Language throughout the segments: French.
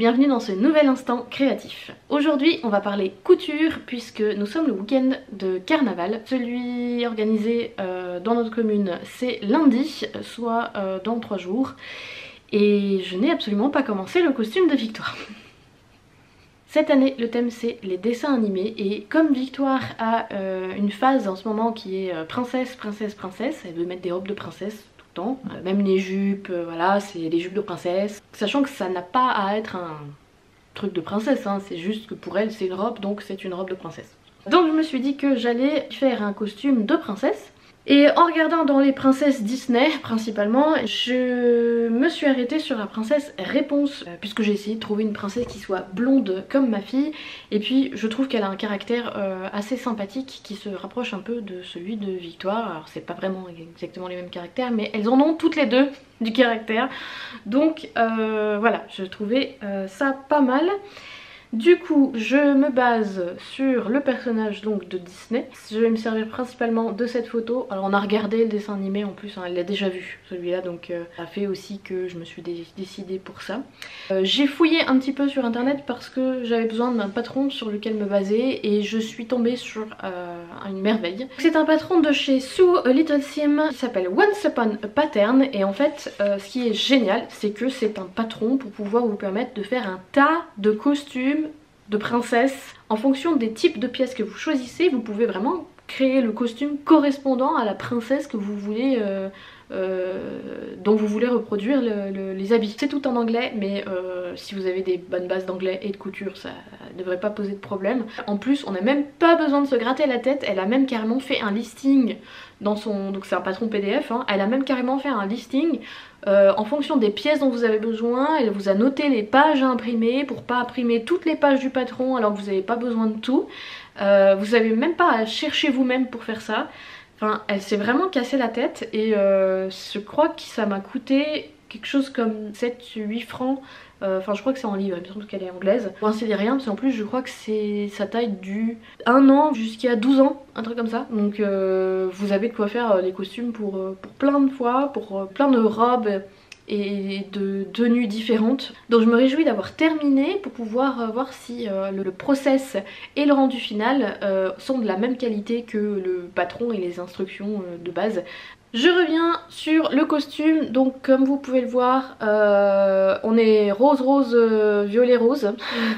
bienvenue dans ce nouvel instant créatif. Aujourd'hui on va parler couture puisque nous sommes le week-end de carnaval. Celui organisé dans notre commune c'est lundi, soit dans 3 jours. Et je n'ai absolument pas commencé le costume de Victoire. Cette année le thème c'est les dessins animés et comme Victoire a une phase en ce moment qui est princesse, elle veut mettre des robes de princesse. Même les jupes, voilà, c'est des jupes de princesse. Sachant que ça n'a pas à être un truc de princesse, hein, c'est juste que pour elle c'est une robe, donc c'est une robe de princesse. Donc je me suis dit que j'allais faire un costume de princesse. Et en regardant dans les princesses Disney principalement, je me suis arrêtée sur la princesse Réponse puisque j'ai essayé de trouver une princesse qui soit blonde comme ma fille. Et puis je trouve qu'elle a un caractère assez sympathique qui se rapproche un peu de celui de Victoire. Alors c'est pas vraiment exactement les mêmes caractères mais elles en ont toutes les deux du caractère. Donc voilà, je trouvais ça pas mal. Du coup je me base sur le personnage donc de Disney. Je vais me servir principalement de cette photo. Alors on a regardé le dessin animé en plus, hein, elle l'a déjà vu celui-là, donc ça fait aussi que je me suis décidée pour ça. J'ai fouillé un petit peu sur internet parce que j'avais besoin d'un patron sur lequel me baser et je suis tombée sur une merveille. C'est un patron de chez Sue Little Sim qui s'appelle Once Upon a Pattern et en fait ce qui est génial c'est que c'est un patron pour pouvoir vous permettre de faire un tas de costumes de princesse. En fonction des types de pièces que vous choisissez, vous pouvez vraiment créer le costume correspondant à la princesse que vous voulez, dont vous voulez reproduire les habits. C'est tout en anglais, mais si vous avez des bonnes bases d'anglais et de couture, ça ne devrait pas poser de problème. En plus, on n'a même pas besoin de se gratter la tête, elle a même carrément fait un listing dans son... donc c'est un patron PDF, hein, elle a même carrément fait un listing en fonction des pièces dont vous avez besoin. Elle vous a noté les pages à imprimer pour pas imprimer toutes les pages du patron alors que vous n'avez pas besoin de tout. Vous n'avez même pas à chercher vous-même pour faire ça. Enfin, elle s'est vraiment cassé la tête et je crois que ça m'a coûté quelque chose comme 7-8 francs. Enfin je crois que c'est en livre, il me semble qu'elle est anglaise. Pour ainsi dire rien, parce qu'en plus je crois que c'est sa taille du 1 an jusqu'à 12 ans, un truc comme ça. Donc vous avez de quoi faire les costumes pour plein de fois, pour plein de robes et de tenues différentes. Donc je me réjouis d'avoir terminé pour pouvoir voir si le process et le rendu final sont de la même qualité que le patron et les instructions de base. Je reviens sur le costume, donc comme vous pouvez le voir, on est rose, violet, rose.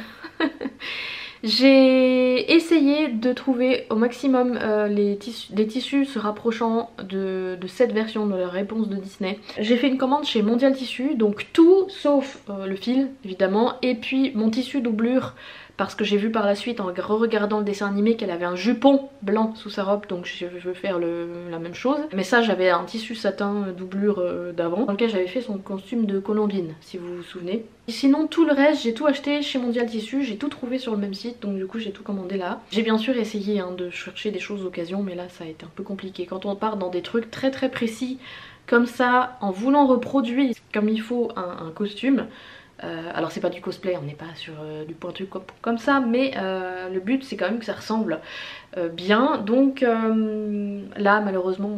J'ai essayé de trouver au maximum des tissus se rapprochant de cette version de la Réponse de Disney. J'ai fait une commande chez Mondial Tissu, donc tout sauf le fil évidemment, et puis mon tissu doublure parce que j'ai vu par la suite en regardant le dessin animé qu'elle avait un jupon blanc sous sa robe, donc je veux faire la même chose. Mais ça j'avais un tissu satin doublure d'avant dans lequel j'avais fait son costume de Colombine si vous vous souvenez. Et sinon tout le reste j'ai tout acheté chez Mondial Tissu, j'ai tout trouvé sur le même site donc du coup j'ai tout commandé là. J'ai bien sûr essayé de chercher des choses d'occasion mais là ça a été un peu compliqué. Quand on part dans des trucs très précis comme ça en voulant reproduire comme il faut un costume, alors c'est pas du cosplay, on n'est pas sur du pointu comme ça, mais le but c'est quand même que ça ressemble bien. Donc là malheureusement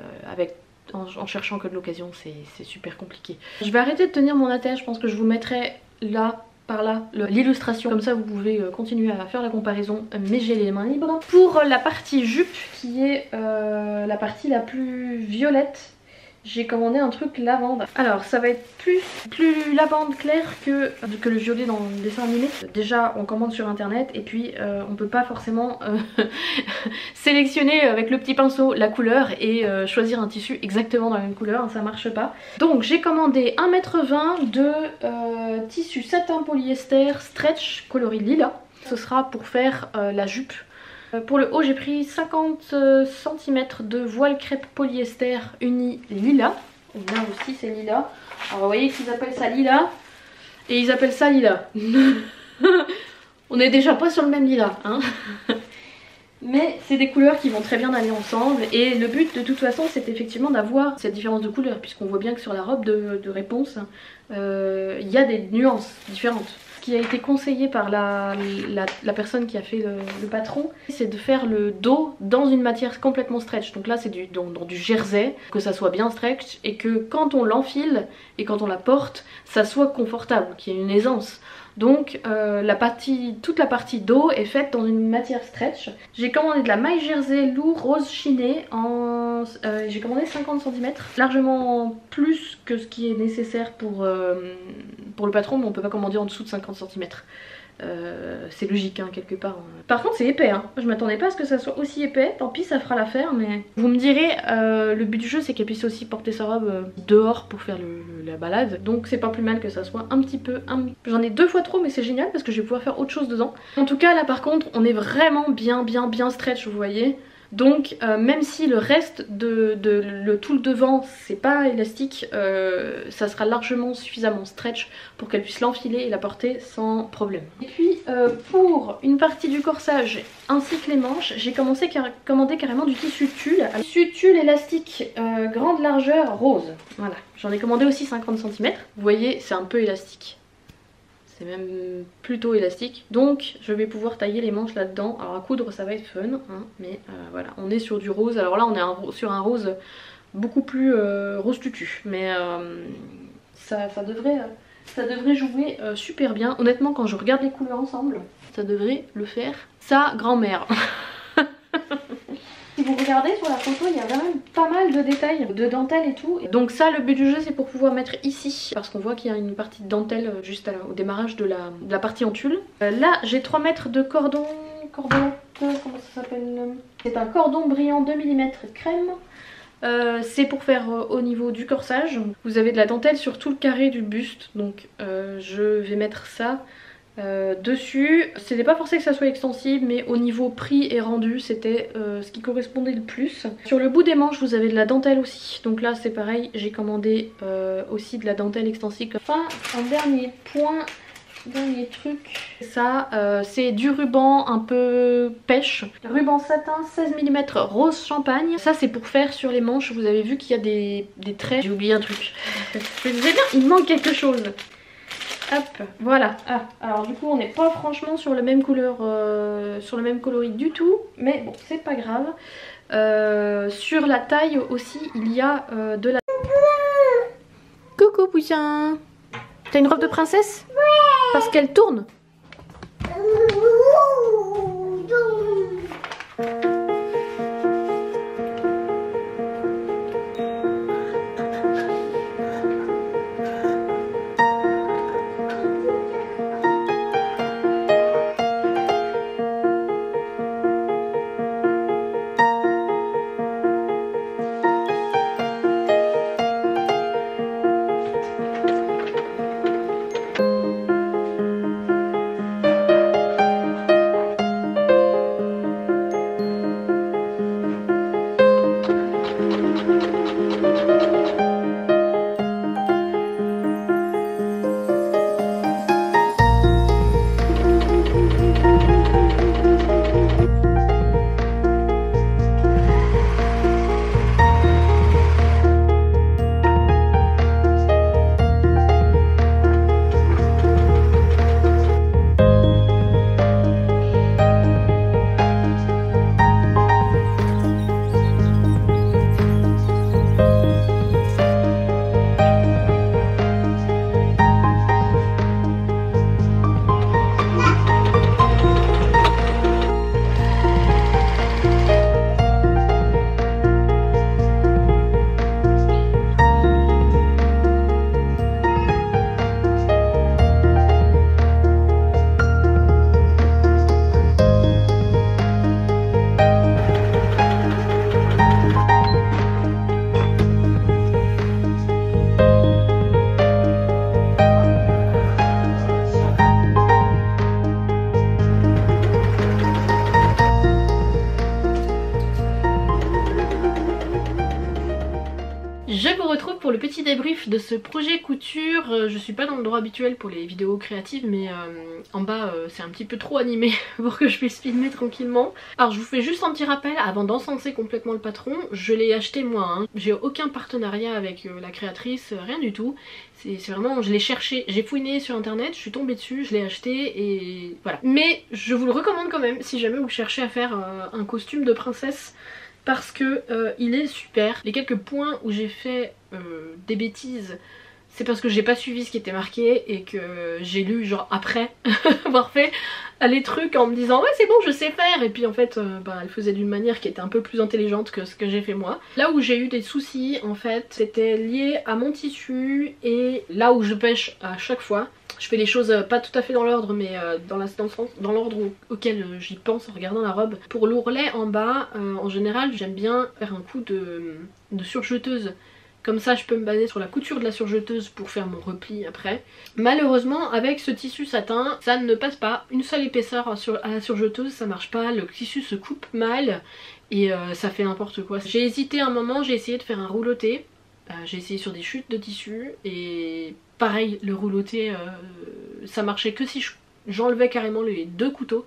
en cherchant que de l'occasion c'est super compliqué. Je vais arrêter de tenir mon attelle, je pense que je vous mettrai là par là l'illustration, comme ça vous pouvez continuer à faire la comparaison mais j'ai les mains libres. Pour la partie jupe qui est la partie la plus violette, j'ai commandé un truc lavande. Alors ça va être plus lavande clair que le violet dans le dessin animé. Déjà on commande sur internet et puis on peut pas forcément sélectionner avec le petit pinceau la couleur et choisir un tissu exactement dans la même couleur, hein, ça marche pas. Donc j'ai commandé 1,20 m de tissu satin polyester stretch coloris lilas. Ce sera pour faire la jupe. Pour le haut j'ai pris 50 cm de voile crêpe polyester uni lilas. Là aussi c'est lilas. Alors vous voyez qu'ils appellent ça lilas et ils appellent ça lilas. On n'est déjà pas sur le même lilas hein. Mais c'est des couleurs qui vont très bien aller ensemble et le but de toute façon c'est effectivement d'avoir cette différence de couleur puisqu'on voit bien que sur la robe de Réponse il y a des nuances différentes. Ce qui a été conseillé par la personne qui a fait le patron, c'est de faire le dos dans une matière complètement stretch. Donc là c'est dans du jersey, que ça soit bien stretch et que quand on l'enfile et quand on la porte ça soit confortable, qu'il y ait une aisance. Donc toute la partie dos est faite dans une matière stretch. J'ai commandé de la maille jersey lourd rose chiné j'ai commandé 50 cm, largement plus que ce qui est nécessaire pour le patron, mais on peut pas commander en dessous de 50 cm. C'est logique hein, quelque part. Par contre c'est épais hein. Je m'attendais pas à ce que ça soit aussi épais. Tant pis, ça fera l'affaire, mais vous me direz le but du jeu c'est qu'elle puisse aussi porter sa robe dehors pour faire la balade. Donc c'est pas plus mal que ça soit un petit peu... J'en ai 2 fois trop, mais c'est génial parce que je vais pouvoir faire autre chose dedans. En tout cas là par contre on est vraiment bien stretch, vous voyez. Donc même si le reste tout le devant c'est pas élastique, ça sera largement suffisamment stretch pour qu'elle puisse l'enfiler et la porter sans problème. Et puis pour une partie du corsage ainsi que les manches, j'ai commandé carrément du tissu tulle. Tissu tulle élastique grande largeur rose. Voilà, j'en ai commandé aussi 50 cm. Vous voyez c'est un peu élastique. C'est même plutôt élastique, donc je vais pouvoir tailler les manches là-dedans. Alors à coudre ça va être fun, hein, mais voilà, on est sur du rose. Alors là on est sur un rose beaucoup plus rose tutu, mais ça devrait jouer super bien. Honnêtement quand je regarde les couleurs ensemble, ça devrait le faire sa grand-mère. Si vous regardez sur la photo, il y a quand même pas mal de détails, de dentelle et tout. Donc ça, le but du jeu, c'est pour pouvoir mettre ici, parce qu'on voit qu'il y a une partie de dentelle juste au démarrage de la partie en tulle. Là, j'ai 3 mètres de cordon, comment ça s'appelle? C'est un cordon brillant 2 mm crème. C'est pour faire au niveau du corsage. Vous avez de la dentelle sur tout le carré du buste, donc je vais mettre ça dessus. C'était pas forcé que ça soit extensible, mais au niveau prix et rendu c'était ce qui correspondait le plus. Sur le bout des manches vous avez de la dentelle aussi, donc là c'est pareil, j'ai commandé aussi de la dentelle extensible. Enfin un dernier point, dernier truc, ça c'est du ruban un peu pêche, ruban satin 16 mm rose champagne. Ça c'est pour faire sur les manches, vous avez vu qu'il y a des traits. J'ai oublié un truc, je disais bien il manque quelque chose. Hop, voilà. Ah, alors du coup on n'est pas franchement sur la même couleur, sur le même coloris du tout, mais bon c'est pas grave. Sur la taille aussi il y a de la... Coucou Poussin. T'as une robe de princesse? Ouais. Parce qu'elle tourne. Je vous retrouve pour le petit débrief de ce projet couture. Je suis pas dans le droit habituel pour les vidéos créatives, mais en bas c'est un petit peu trop animé pour que je puisse filmer tranquillement. Alors je vous fais juste un petit rappel avant d'encenser complètement le patron. Je l'ai acheté moi, hein. J'ai aucun partenariat avec la créatrice, rien du tout. C'est vraiment, je l'ai cherché, j'ai fouiné sur internet, je suis tombée dessus, je l'ai acheté et voilà. Mais je vous le recommande quand même si jamais vous cherchez à faire un costume de princesse, parce que il est super. Les quelques points où j'ai fait des bêtises, c'est parce que j'ai pas suivi ce qui était marqué et que j'ai lu genre après avoir fait les trucs en me disant ouais c'est bon je sais faire, et puis en fait elle faisait d'une manière qui était un peu plus intelligente que ce que j'ai fait moi. Là où j'ai eu des soucis en fait c'était lié à mon tissu et là où je pêche à chaque fois. Je fais les choses pas tout à fait dans l'ordre mais dans l'ordre auquel j'y pense en regardant la robe. Pour l'ourlet en bas, en général j'aime bien faire un coup de surjeteuse. Comme ça je peux me baser sur la couture de la surjeteuse pour faire mon repli après. Malheureusement avec ce tissu satin ça ne passe pas. Une seule épaisseur à la surjeteuse ça marche pas, le tissu se coupe mal et ça fait n'importe quoi. J'ai hésité un moment, j'ai essayé de faire un rouloté. J'ai essayé sur des chutes de tissu et pareil le rouloté ça marchait que si j'enlevais carrément les deux couteaux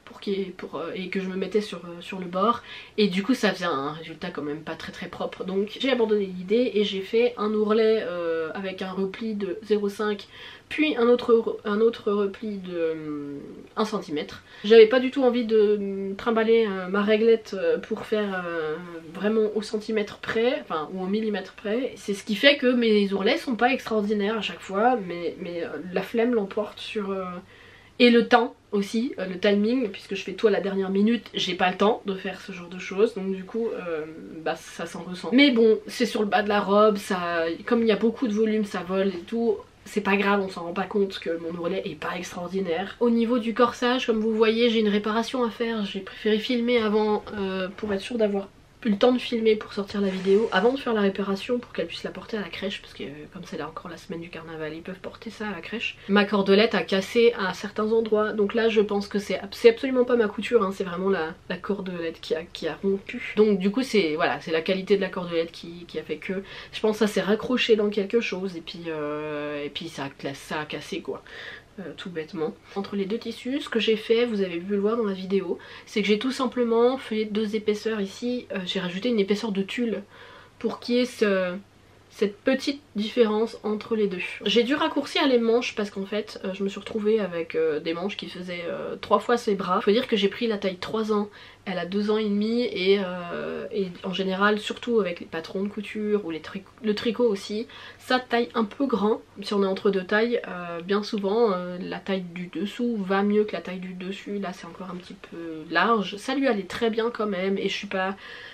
et que je me mettais sur le bord, et du coup ça faisait un résultat quand même pas très propre. Donc j'ai abandonné l'idée et j'ai fait un ourlet avec un repli de 0,5 puis un autre repli de 1 cm. J'avais pas du tout envie de trimballer ma réglette pour faire vraiment au centimètre près, enfin ou au millimètre près. C'est ce qui fait que mes ourlets sont pas extraordinaires à chaque fois, mais la flemme l'emporte sur... Et le temps aussi, le timing, puisque je fais tout à la dernière minute, j'ai pas le temps de faire ce genre de choses, donc du coup ça s'en ressent. Mais bon, c'est sur le bas de la robe, ça, comme il y a beaucoup de volume, ça vole et tout, c'est pas grave, on s'en rend pas compte que mon ourlet est pas extraordinaire. Au niveau du corsage, comme vous voyez, j'ai une réparation à faire, j'ai préféré filmer avant pour être sûre d'avoir eu le temps de filmer pour sortir la vidéo avant de faire la réparation pour qu'elle puisse la porter à la crèche, parce que comme c'est là encore la semaine du carnaval ils peuvent porter ça à la crèche. Ma cordelette a cassé à certains endroits, donc là je pense que c'est absolument pas ma couture, hein, c'est vraiment la cordelette qui a rompu. Donc du coup c'est voilà, c'est la qualité de la cordelette qui a fait que je pense que ça s'est raccroché dans quelque chose et puis ça a cassé quoi. Tout bêtement. Entre les deux tissus, ce que j'ai fait, vous avez pu le voir dans la vidéo, c'est que j'ai tout simplement fait 2 épaisseurs ici, j'ai rajouté une épaisseur de tulle pour qu'il y ait cette petite différence entre les deux. J'ai dû raccourcir les manches parce qu'en fait je me suis retrouvée avec des manches qui faisaient 3 fois ses bras. Faut dire que j'ai pris la taille 3 ans, elle a 2 ans et demi et en général, surtout avec les patrons de couture ou le tricot aussi, ça taille un peu grand. Si on est entre deux tailles, bien souvent la taille du dessous va mieux que la taille du dessus. Là c'est encore un petit peu large, ça lui allait très bien quand même et je suis pas...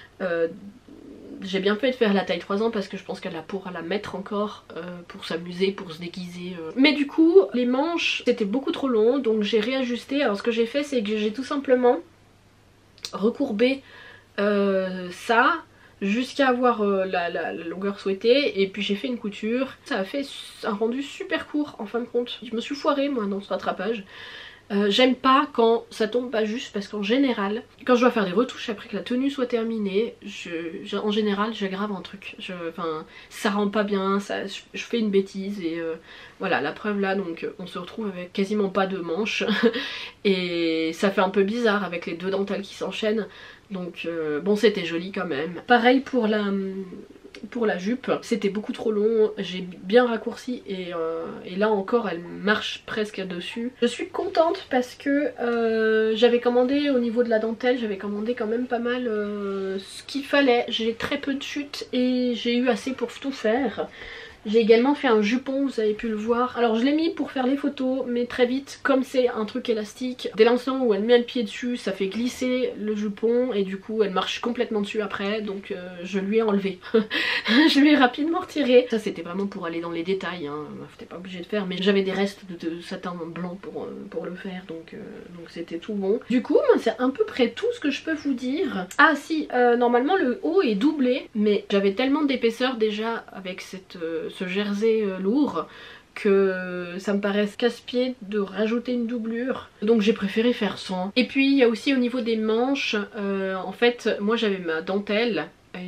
j'ai bien fait de faire la taille 3 ans parce que je pense qu'elle pourra la mettre encore pour s'amuser, pour se déguiser. Mais du coup, les manches c'était beaucoup trop long donc j'ai réajusté. Alors ce que j'ai fait c'est que j'ai tout simplement recourbé ça jusqu'à avoir la longueur souhaitée et puis j'ai fait une couture. Ça a fait un rendu super court en fin de compte. Je me suis foirée moi dans ce rattrapage. J'aime pas quand ça tombe pas juste parce qu'en général quand je dois faire des retouches après que la tenue soit terminée en général j'aggrave un truc, enfin ça rend pas bien, je fais une bêtise et voilà la preuve là. Donc on se retrouve avec quasiment pas de manches et ça fait un peu bizarre avec les 2 dentelles qui s'enchaînent, donc bon c'était joli quand même. Pareil pour la jupe, c'était beaucoup trop long, j'ai bien raccourci et là encore elle marche presque dessus. Je suis contente parce que j'avais commandé au niveau de la dentelle, j'avais commandé quand même pas mal ce qu'il fallait. J'ai très peu de chutes et j'ai eu assez pour tout faire. J'ai également fait un jupon, vous avez pu le voir. Alors je l'ai mis pour faire les photos, mais très vite, comme c'est un truc élastique, dès l'instant où elle met le pied dessus, ça fait glisser le jupon et du coup elle marche complètement dessus après, donc je lui ai enlevé. Je lui ai rapidement retiré. Ça c'était vraiment pour aller dans les détails, hein. T'es pas obligé de faire, mais j'avais des restes de satin blanc pour le faire, donc c'était tout bon. Du coup, c'est à peu près tout ce que je peux vous dire. Ah si, normalement le haut est doublé, mais j'avais tellement d'épaisseur déjà avec ce jersey lourd que ça me paraît casse-pied de rajouter une doublure, donc j'ai préféré faire sans. Et puis il y a aussi au niveau des manches, en fait moi j'avais ma dentelle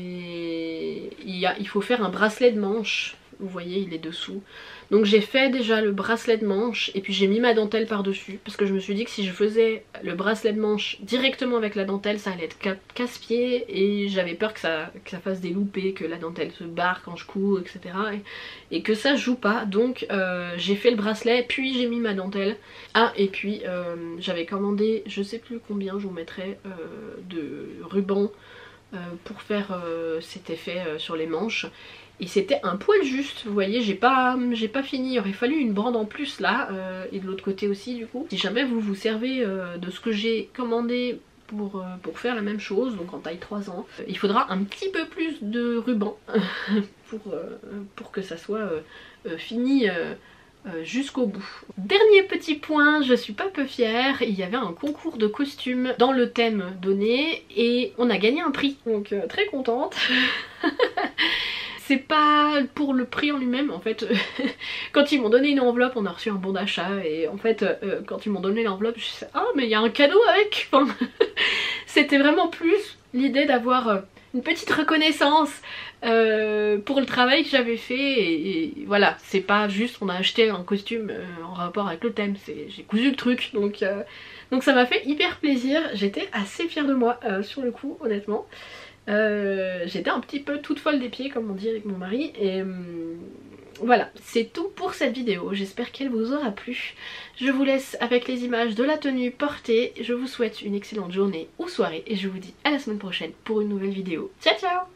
et il faut faire un bracelet de manche, vous voyez il est dessous. Donc j'ai fait déjà le bracelet de manche et puis j'ai mis ma dentelle par dessus parce que je me suis dit que si je faisais le bracelet de manche directement avec la dentelle ça allait être casse-pied et j'avais peur que ça fasse des loupés, que la dentelle se barre quand je couds etc. et que ça joue pas, donc j'ai fait le bracelet puis j'ai mis ma dentelle. Ah et puis j'avais commandé je sais plus combien, je vous mettrai de ruban pour faire cet effet sur les manches. Et c'était un poil juste, vous voyez, j'ai pas fini, il aurait fallu une bande en plus là, et de l'autre côté aussi du coup. Si jamais vous vous servez de ce que j'ai commandé pour faire la même chose, donc en taille 3 ans, il faudra un petit peu plus de ruban pour que ça soit fini jusqu'au bout. Dernier petit point, je suis pas peu fière, il y avait un concours de costumes dans le thème donné et on a gagné un prix, donc très contente. C'est pas pour le prix en lui-même en fait. Quand ils m'ont donné une enveloppe, on a reçu un bon d'achat et en fait quand ils m'ont donné l'enveloppe, je me suis dit ah mais il y a un cadeau avec. Enfin, c'était vraiment plus l'idée d'avoir une petite reconnaissance pour le travail que j'avais fait et voilà, c'est pas juste on a acheté un costume en rapport avec le thème, j'ai cousu le truc donc ça m'a fait hyper plaisir, j'étais assez fière de moi sur le coup honnêtement. J'étais un petit peu toute folle des pieds comme on dit avec mon mari et voilà, c'est tout pour cette vidéo, j'espère qu'elle vous aura plu. Je vous laisse avec les images de la tenue portée, je vous souhaite une excellente journée ou soirée et je vous dis à la semaine prochaine pour une nouvelle vidéo. Ciao ciao!